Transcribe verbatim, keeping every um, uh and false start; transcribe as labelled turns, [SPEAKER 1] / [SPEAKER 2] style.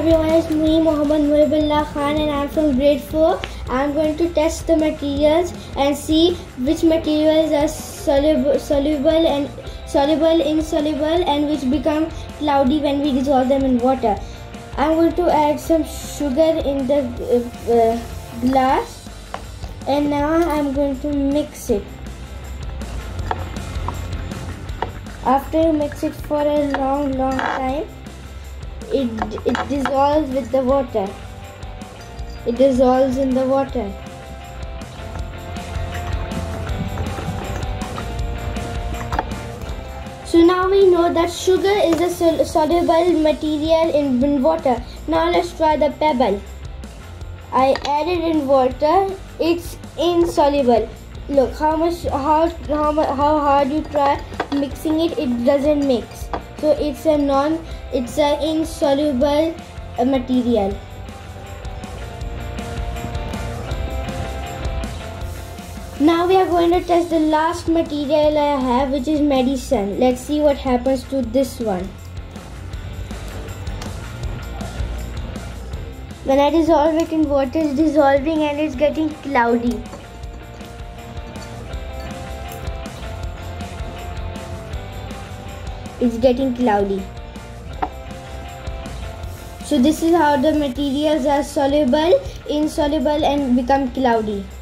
[SPEAKER 1] everyone, it's me Mohammad Muhibullah Khan and I'm from grade four. I'm going to test the materials and see which materials are soluble, soluble and soluble, insoluble, and which become cloudy when we dissolve them in water. I'm going to add some sugar in the uh, uh, glass, and now I'm going to mix it. After you mix it for a long long time, it, it dissolves with the water. It dissolves in the water. So now we know that sugar is a sol soluble material in, in water. Now let's try the pebble. I added in water. It's insoluble. Look how much how how how hard you try mixing it, it doesn't mix. So it's a non it's an insoluble material. Now we are going to test the last material I have, which is medicine. Let's see what happens to this one. When I dissolve it in water, it's dissolving and it's getting cloudy. It's getting cloudy. So this is how the materials are soluble, insoluble, and become cloudy.